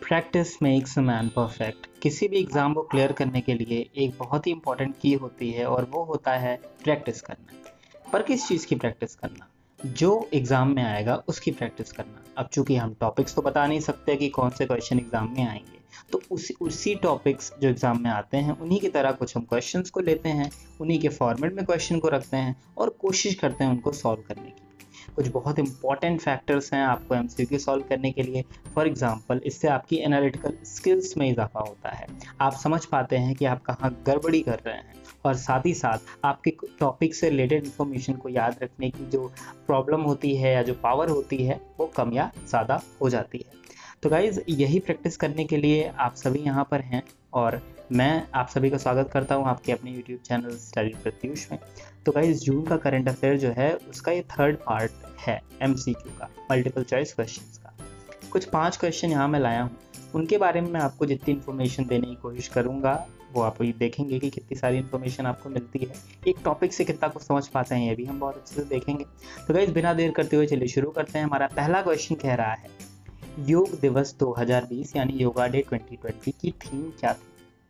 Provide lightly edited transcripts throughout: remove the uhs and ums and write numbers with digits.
Practice makes a man perfect. किसी भी exam को क्लियर करने के लिए एक बहुत ही इंपॉर्टेंट की होती है और वो होता है प्रैक्टिस करना। पर किस चीज़ की प्रैक्टिस करना? जो एग्ज़ाम में आएगा उसकी प्रैक्टिस करना। अब चूंकि हम टॉपिक्स तो बता नहीं सकते कि कौन से क्वेश्चन एग्ज़ाम में आएंगे, तो उसी टॉपिक्स जो एग्ज़ाम में आते हैं उन्हीं की तरह कुछ हम क्वेश्चंस को लेते हैं, उन्हीं के फॉर्मेट में क्वेश्चन को रखते हैं और कोशिश करते हैं उनको सॉल्व करने की। कुछ बहुत इंपॉर्टेंट फैक्टर्स हैं आपको एमसीक्यू सॉल्व करने के लिए। फॉर एग्जांपल, इससे आपकी एनालिटिकल स्किल्स में इजाफा होता है। आप समझ पाते हैं कि आप कहाँ गड़बड़ी कर रहे हैं और साथ ही साथ आपके टॉपिक से रिलेटेड इन्फॉर्मेशन को याद रखने की जो प्रॉब्लम होती है या जो पावर होती है वो कम या ज़्यादा हो जाती है। तो गाइज़, यही प्रैक्टिस करने के लिए आप सभी यहाँ पर हैं और मैं आप सभी का स्वागत करता हूँ आपके अपने YouTube चैनल स्टडी प्रत्युष में। तो गाइज़, जून का करंट अफेयर जो है उसका ये थर्ड पार्ट है एमसीक्यू का, मल्टीपल चॉइस क्वेश्चंस का। कुछ 5 क्वेश्चन यहाँ मैं लाया हूँ, उनके बारे में मैं आपको जितनी इन्फॉर्मेशन देने की कोशिश करूँगा वो आप देखेंगे कि कितनी सारी इन्फॉर्मेशन आपको मिलती है, एक टॉपिक से कितना कुछ समझ पाते हैं ये भी हम बहुत अच्छे से देखेंगे। तो गाइज़, बिना देर करते हुए चलिए शुरू करते हैं। हमारा पहला क्वेश्चन कह रहा है योग दिवस 2020 यानी योगा डे 2020 की थीम क्या थी?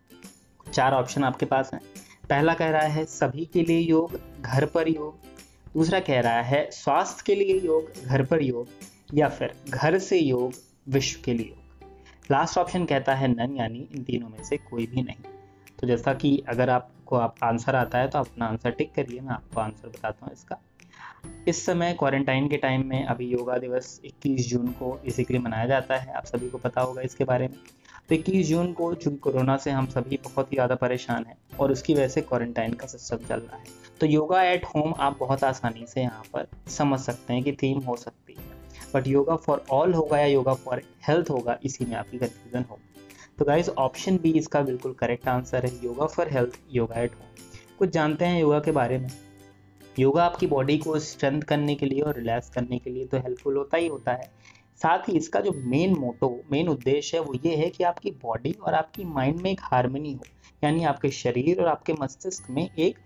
4 ऑप्शन आपके पास हैं। पहला कह रहा है सभी के लिए योग, घर पर योग। दूसरा कह रहा है स्वास्थ्य के लिए योग, घर पर योग, या फिर घर से योग, विश्व के लिए योग। लास्ट ऑप्शन कहता है नन, यानी इन तीनों में से कोई भी नहीं। तो जैसा कि अगर आपको आंसर आता है तो आप अपना आंसर टिक करिए, मैं आपको आंसर बताता हूँ इसका। इस समय क्वारंटाइन के टाइम में अभी योगा दिवस 21 जून को बेसिकली मनाया जाता है, आप सभी को पता होगा इसके बारे में। तो 21 जून को चूँकि कोरोना से हम सभी बहुत ही ज़्यादा परेशान हैं और उसकी वजह से क्वारंटाइन का सिस्टम चल रहा है, तो योगा एट होम आप बहुत आसानी से यहाँ पर समझ सकते हैं कि थीम हो सकती है। बट योगा फॉर ऑल होगा या योगा फॉर हेल्थ होगा, इसी में आपकी कन्फ्यूजन होगी। तो गाइज, ऑप्शन बी इसका बिल्कुल करेक्ट आंसर है, yoga for health, yoga at home. कुछ जानते हैं योगा के बारे में। योगा आपकी बॉडी को स्ट्रेंथ करने के लिए और रिलैक्स करने के लिए तो हेल्पफुल होता ही होता है। साथ ही इसका जो मेन उद्देश्य है वो ये है कि आपकी बॉडी और आपकी माइंड में एक हार्मनी हो, यानी आपके शरीर और आपके मस्तिष्क में एक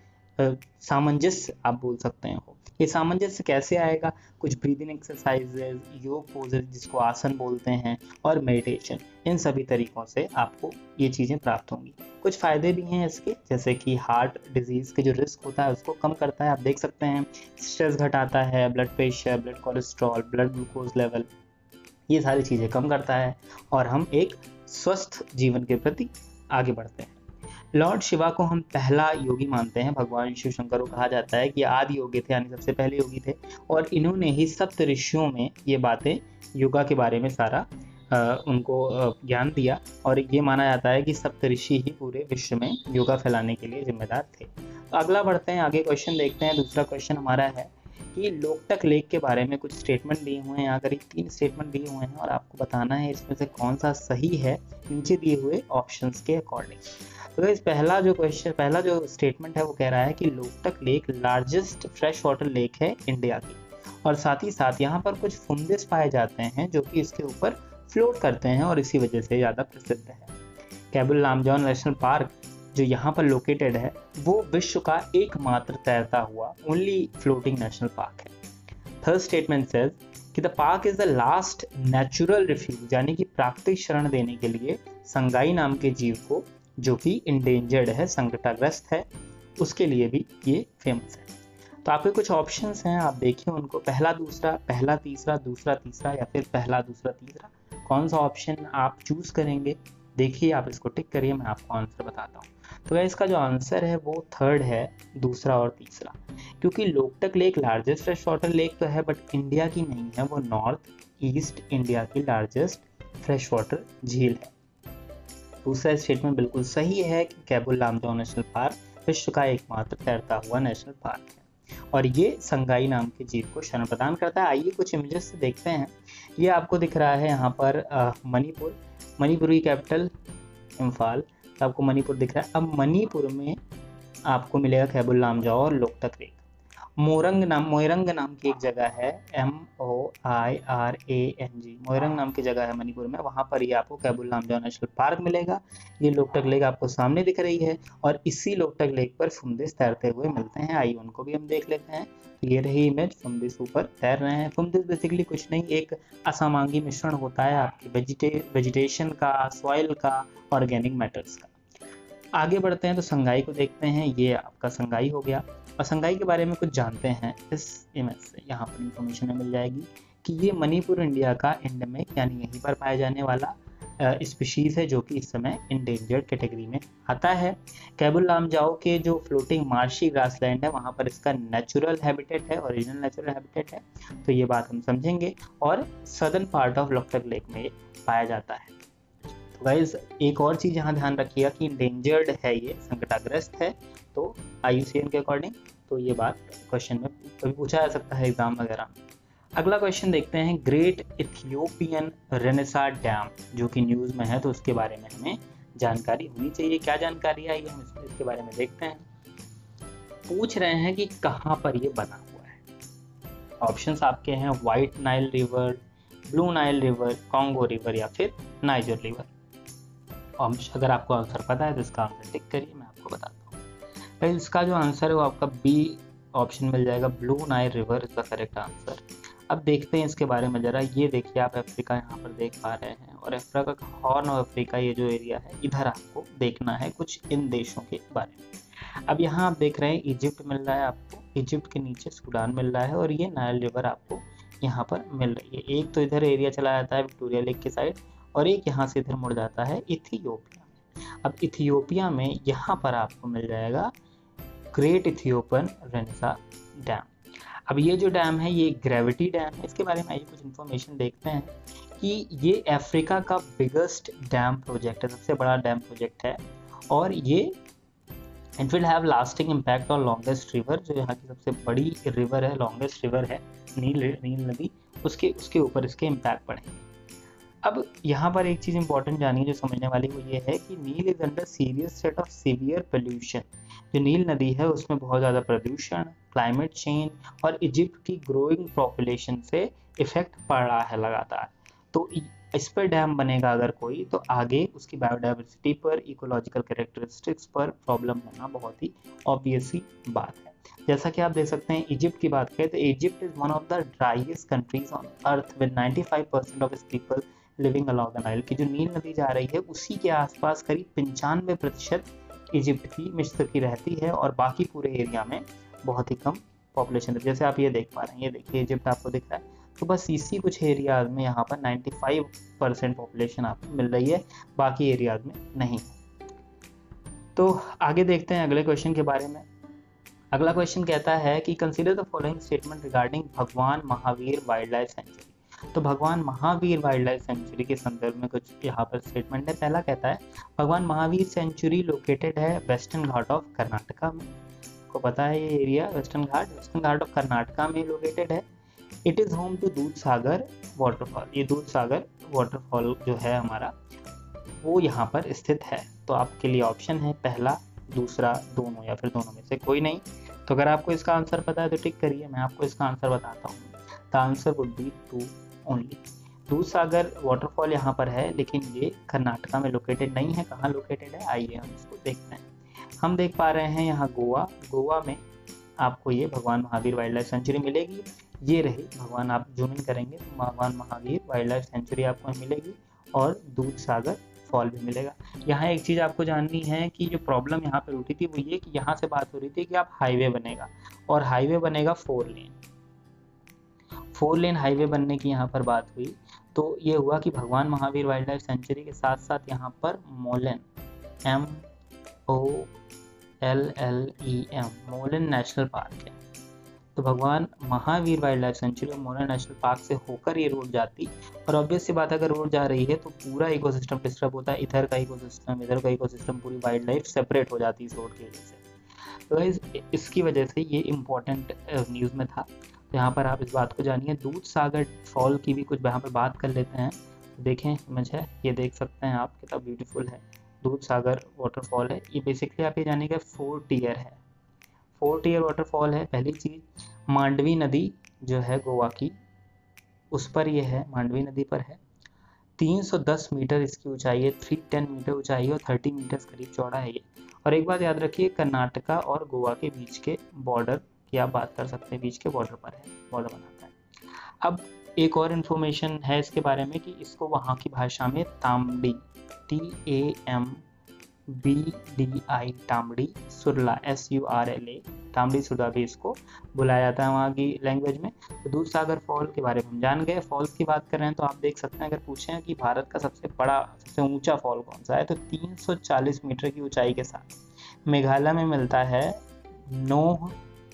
सामंजस्य आप बोल सकते हैं हो। ये सामंजस्य कैसे आएगा? कुछ ब्रीदिंग एक्सरसाइजेज, योग पोजेज जिसको आसन बोलते हैं, और मेडिटेशन, इन सभी तरीकों से आपको ये चीज़ें प्राप्त होंगी। कुछ फ़ायदे भी हैं इसके, जैसे कि हार्ट डिजीज़ के जो रिस्क होता है उसको कम करता है, आप देख सकते हैं। स्ट्रेस घटाता है, blood pressure, blood cholesterol, blood glucose level, ये सारी चीज़ें कम करता है और हम एक स्वस्थ जीवन के प्रति आगे बढ़ते हैं। लॉर्ड शिवा को हम पहला योगी मानते हैं। भगवान शिव शंकर को कहा जाता है कि आदि योगी थे, यानी सबसे पहले योगी थे, और इन्होंने ही सप्त ऋषियों में ये बातें योगा के बारे में सारा उनको ज्ञान दिया, और ये माना जाता है कि सप्त ऋषि ही पूरे विश्व में योगा फैलाने के लिए जिम्मेदार थे। तो अगला बढ़ते हैं, आगे क्वेश्चन देखते हैं। दूसरा क्वेश्चन हमारा है कि लोकटक लेक के बारे में कुछ स्टेटमेंट दिए हुए हैं। यहाँ करीब 3 स्टेटमेंट दिए हुए हैं और आपको बताना है इसमें से कौन सा सही है नीचे दिए हुए ऑप्शंस के अकॉर्डिंग। तो इस पहला जो स्टेटमेंट है वो कह रहा है कि Loktak lake largest fresh water lake है इंडिया की, और साथ ही साथ यहाँ पर कुछ फुंडिस पाए जाते हैं जो कि इसके ऊपर फ्लोट करते हैं और इसी वजह से ज़्यादा प्रसिद्ध है। केबुल लामजाओ नेशनल पार्क जो यहाँ पर लोकेटेड है वो विश्व का एकमात्र तैरता हुआ ओनली फ्लोटिंग नेशनल पार्क है। थर्ड स्टेटमेंट सेज कि the park is the last natural refuge, यानी कि प्राकृतिक शरण देने के लिए संगाई नाम के जीव को, जो कि इंडेंजर्ड है, संकटाग्रस्त है, उसके लिए भी ये फेमस है। तो आपके कुछ ऑप्शंस हैं, आप देखिए उनको, पहला दूसरा, पहला तीसरा, दूसरा तीसरा, या फिर पहला दूसरा तीसरा। कौन सा ऑप्शन आप चूज करेंगे? देखिए, आप इसको टिक करिए, मैं आपको आंसर बताता हूँ। तो इसका जो आंसर है वो थर्ड है, दूसरा और तीसरा, क्योंकि Loktak lake largest fresh water lake तो है बट इंडिया की नहीं है, वो नॉर्थ ईस्ट इंडिया की लार्जेस्ट फ्रेश वाटर झील है। दूसरा स्टेटमेंट बिल्कुल सही है कि केबुल लामजाओ नेशनल पार्क विश्व का एकमात्र तैरता हुआ नेशनल पार्क है और ये संगाई नाम के जीव को शरण प्रदान करता है। आइए कुछ इमेजेस से देखते हैं। ये आपको दिख रहा है यहाँ पर मणिपुर की कैपिटल इम्फाल, तो आपको मणिपुर दिख रहा है। अब मणिपुर में आपको मिलेगा केबुल लामजाओ और लोकटक लेक, मोइरंग नाम की एक जगह है, MOIRANG, मोइरंग नाम की जगह है मणिपुर में, वहाँ पर ये आपको कैबुल लामजाओ नेशनल पार्क मिलेगा। ये लोकटक लेक आपको सामने दिख रही है और इसी लोकटक लेक पर फुमदिस तैरते हुए मिलते हैं। आइए उनको भी हम देख लेते हैं। तो ये रही इमेज, फुमदिस ऊपर तैर रहे हैं। फुमदिस बेसिकली कुछ नहीं, एक असमांगी मिश्रण होता है आपकी वेजिटेशन का, सॉइल का, ऑर्गेनिक मैटर्स का। आगे बढ़ते हैं तो संगाई को देखते हैं। ये आपका संगाई हो गया और संगाई के बारे में कुछ जानते हैं इस इमेज से। यहाँ पर इंफॉर्मेशन मिल जाएगी कि ये मणिपुर इंडिया का एंडेमिक यानी यहीं पर पाया जाने वाला स्पीशीज है, जो कि इस समय इंडेंजर्ड कैटेगरी में आता है। कैबुल लामजाओ के जो फ्लोटिंग मार्शी ग्रासलैंड है वहाँ पर इसका नेचुरल हैबिटेट है, ओरिजिनल नेचुरल हैबिटेट है, तो ये बात हम समझेंगे। और southern part of Loktak lake में ये पाया जाता है। तो गाइज एक और चीज़ यहाँ ध्यान रखिएगा कि इंडेंजर्ड है, ये संकटाग्रस्त है, तो IUCN के अकॉर्डिंग। तो ये बात क्वेश्चन में कभी पूछा जा सकता है एग्जाम वगैरह में। अगला क्वेश्चन देखते हैं, ग्रेट इथियोपियन रेनेसां डैम जो कि न्यूज़ में है, तो उसके बारे में हमें जानकारी होनी चाहिए। क्या जानकारी है, ये हम इसके बारे में देखते हैं। पूछ रहे हैं कि कहाँ पर ये बना हुआ है। ऑप्शंस आपके हैं, white Nile river, blue Nile river, Congo river या फिर नाइजर रिवर। अगर आपको आंसर पता है तो इसका आंसर टिक करिए, मैं आपको बताता हूँ। इसका जो आंसर है वो आपका बी ऑप्शन मिल जाएगा, blue Nile river is the correct answer. अब देखते हैं इसके बारे में जरा। ये देखिए आप अफ्रीका यहाँ पर देख पा रहे हैं और अफ्रीका का हॉर्न ऑफ अफ्रीका ये जो एरिया है, इधर आपको देखना है कुछ इन देशों के बारे में। अब यहाँ आप देख रहे हैं इजिप्ट मिल रहा है आपको, इजिप्ट के नीचे सूडान मिल रहा है और ये नाइल रिवर आपको यहाँ पर मिल रही है। एक तो इधर एरिया चला जाता है विक्टोरिया लेक के साइड और एक यहाँ से इधर मुड़ जाता है इथियोपिया में। अब इथियोपिया में यहाँ पर आपको मिल जाएगा ग्रेट इथियोपियन रेनेसां डैम। अब ये जो डैम है ये ग्रेविटी डैम है। इसके बारे में आइए कुछ इन्फॉर्मेशन देखते हैं कि ये अफ्रीका का बिगेस्ट डैम प्रोजेक्ट है, सबसे बड़ा डैम प्रोजेक्ट है और ये it will have lasting impact on longest river, जो यहाँ की सबसे बड़ी रिवर है, लॉन्गेस्ट रिवर है नील नदी, उसके ऊपर इसके इम्पैक्ट पड़ेंगे। अब यहाँ पर एक चीज़ इंपॉर्टेंट जानिए जो समझने वाली, वो ये है कि Nile is under serious set of severe pollution. जो नील नदी है उसमें बहुत ज़्यादा प्रदूषण, क्लाइमेट चेंज और इजिप्ट की ग्रोइंग पॉपुलेशन से इफेक्ट पड़ रहा है लगातार। तो इस पर डैम बनेगा अगर कोई, तो आगे उसकी बायोडाइवर्सिटी पर, इकोलॉजिकल कैरेक्टरिस्टिक्स पर प्रॉब्लम होना बहुत ही ऑब्वियस ही बात है। जैसा कि आप देख सकते हैं, इजिप्ट की बात करें तो Egypt is one of the driest countries on earth with 95% of its people living along the Nile. की जो नील नदी जा रही है उसी के आसपास करीब 95% इजिप्ट की मिस्र की रहती है और बाकी पूरे एरिया में बहुत ही कम पॉपुलेशन है। जैसे आप ये देख पा रहे हैं, ये देखिए इजिप्ट आपको दिख रहा है, तो बस इसी कुछ एरियाज में यहाँ पर 95% पॉपुलेशन आपको मिल रही है, बाकी एरियाज में नहीं। तो आगे देखते हैं अगले क्वेश्चन के बारे में। अगला क्वेश्चन कहता है कि consider the following statement regarding Bhagwan Mahavir wild life sanctuary. तो भगवान महावीर वाइल्ड लाइफ सेंचुरी के संदर्भ में कुछ यहाँ पर स्टेटमेंट है। पहला कहता है, भगवान महावीर सेंचुरी लोकेटेड है वेस्टर्न घाट ऑफ कर्नाटका में। को पता है ये area western Ghat of Karnataka में लोकेटेड है। इट इज होम टू दूध सागर वाटरफॉल। ये दूध सागर वाटरफॉल जो है हमारा, वो यहाँ पर स्थित है। तो आपके लिए ऑप्शन है पहला, दूसरा, दोनों या फिर दोनों में से कोई नहीं। तो अगर आपको इसका आंसर पता है तो टिक करिए, मैं आपको इसका आंसर बताता हूँ। The answer would be 2 only. Dudh Sagar waterfall यहाँ पर है लेकिन ये कर्नाटका में लोकेटेड नहीं है। कहाँ लोकेटेड है, आइए हम इसको देखते हैं। हम देख पा रहे हैं यहाँ गोवा में आपको ये भगवान महावीर वाइल्ड लाइफ सेंचुरी मिलेगी। ये रही भगवान, आप जूम इन करेंगे तो भगवान महावीर वाइल्ड लाइफ सेंचुरी आपको मिलेगी और दूध सागर फॉल भी मिलेगा। यहाँ एक चीज़ आपको जाननी है कि जो प्रॉब्लम यहाँ पर उठी थी वो ये कि यहाँ से बात हो रही थी कि आप हाईवे बनेगा और हाईवे बनेगा 4 लेन हाईवे बनने की यहाँ पर बात हुई। तो ये हुआ कि भगवान महावीर वाइल्ड लाइफ सेंचुरी के साथ साथ यहाँ पर Mollem MOLLEN Mollem national park है। तो भगवान महावीर वाइल्ड लाइफ सेंचुरी और मोलेन नेशनल पार्क से होकर ये रोड जाती, और ऑब्वियस सी बात है अगर रोड जा रही है तो पूरा इकोसिस्टम डिस्टर्ब होता है, इधर का इकोसिस्टम, इधर का इकोसिस्टम, पूरी वाइल्ड लाइफ सेपरेट हो जाती है इस रोड की वजह से। तो इसकी वजह से ये इम्पोर्टेंट न्यूज़ में था। तो यहाँ पर आप इस बात को जानिए। दूध सागर फॉल की भी कुछ यहाँ पर बात कर लेते हैं। तो देखें इमेज है, ये देख सकते हैं आप कितना ब्यूटीफुल है दूध सागर वाटरफॉल है। ये बेसिकली आप ये जानिएगा 4 टियर है। 4 टियर वाटरफॉल है। पहली चीज़ मांडवी नदी जो है गोवा की, उस पर ये है, मांडवी नदी पर है। 310 मीटर इसकी ऊंचाई है, 310 मीटर ऊंचाई है और 30 मीटर करीब चौड़ा है ये। और एक बात याद रखिए, कर्नाटका और गोवा के बीच के बॉर्डर की आप बात कर सकते हैं, बीच के बॉर्डर पर है, बॉर्डर बनाता है। अब एक और इन्फॉर्मेशन है इसके बारे में कि इसको वहाँ की भाषा में तामडी, TAMBDI, तामड़ी सुरला, SURLA, तामड़ी सुरला भी इसको बुलाया जाता है वहाँ की लैंग्वेज में। तो दूध सागर फॉल के बारे में हम जान गए। फॉल्स की बात कर रहे हैं तो आप देख सकते हैं, अगर पूछें कि भारत का सबसे बड़ा, सबसे ऊंचा फॉल कौन सा है, तो 340 मीटर की ऊंचाई के साथ मेघालय में मिलता है नोह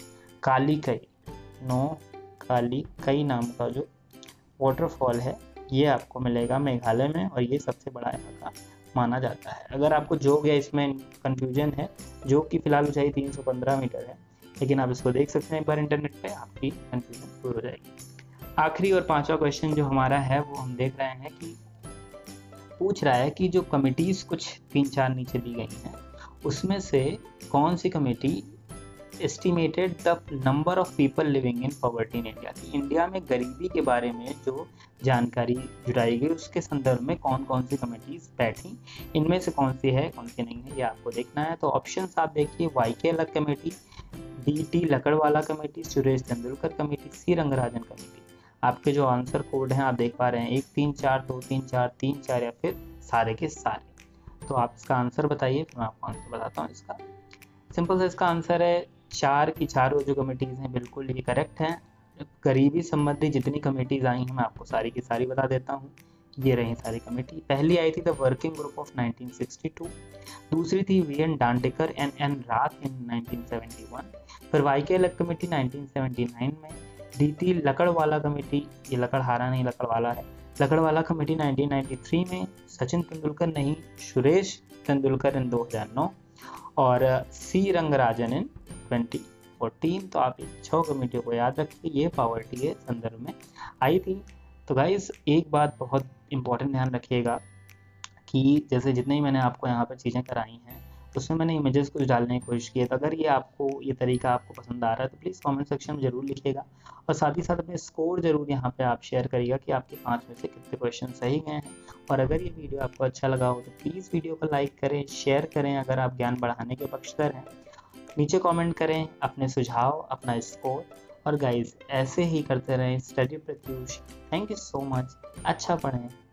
कालिकई नाम का जो वाटरफॉल है, ये आपको मिलेगा मेघालय में और ये सबसे बड़ा यहाँ का माना जाता है। अगर आपको जोग या इसमें कंफ्यूजन है, जोग की फिलहाल ऊंचाई 315 मीटर है, लेकिन आप इसको देख सकते हैं एक बार इंटरनेट पे, आपकी कंफ्यूजन दूर हो जाएगी। आखिरी और पांचवा क्वेश्चन जो हमारा है वो हम देख रहे हैं कि पूछ रहा है कि जो कमिटीज कुछ 3-4 नीचे दी गई हैं, उसमें से कौन सी committee estimated the number of people living in poverty in India, कि इंडिया में गरीबी के बारे में जो जानकारी जुटाई गई उसके संदर्भ में कौन कौन सी कमेटीज बैठी, इनमें से कौन सी है कौन सी नहीं है, ये आपको देखना है। तो ऑप्शंस आप देखिए, YK Alagh committee, DT Lakdawala committee, Suresh Tendulkar committee, C Rangarajan committee. आपके जो आंसर कोड हैं आप देख पा रहे हैं 1 3 4 2 3 4 3 4 या फिर सारे के सारे। तो आप इसका आंसर बताइए, फिर मैं आपको आंसर बताता हूँ इसका। सिंपल सा इसका आंसर है 4 की चारों जो कमेटीज हैं बिल्कुल ये करेक्ट हैं। गरीबी संबंधी जितनी कमेटीज आई हैं मैं आपको सारी की सारी बता देता हूँ। ये रही सारी कमेटी। पहली आई थी द वर्किंग ग्रुप ऑफ 1962, दूसरी थी VN डांडेकर एंड N रात इन 1971, फिर YK अलग कमेटी 1979 में, DT लकड़वाला कमेटी, ये लकड़हारा नहीं लकड़वाला है, लकड़वाला कमेटी 1993 में, सचिन तेंदुलकर नहीं सुरेश तेंदुलकर इन 2009 और C रंगराजन इन 2014। तो आप 6 कमेटियों को याद रखिए, ये पॉवर्टी के संदर्भ में आई थी। तो गाइस एक बात बहुत इंपॉर्टेंट ध्यान रखिएगा कि जैसे जितने ही मैंने आपको यहाँ पर चीज़ें कराई हैं उसमें मैंने इमेजेस कुछ डालने की कोशिश की है, तो अगर ये तरीका आपको पसंद आ रहा है तो प्लीज़ कमेंट सेक्शन में ज़रूर लिखिएगा और साथ ही साथ अपने स्कोर ज़रूर यहाँ पे आप शेयर करिएगा कि आपके 5 में से कितने क्वेश्चन सही गए हैं। और अगर ये वीडियो आपको अच्छा लगा हो तो प्लीज़ वीडियो को लाइक करें, शेयर करें अगर आप ज्ञान बढ़ाने के पक्षधर हैं, नीचे कमेंट करें अपने सुझाव, अपना स्कोर। और गाइज ऐसे ही करते रहें। Study Pratyush, thank you so much. अच्छा पढ़ें।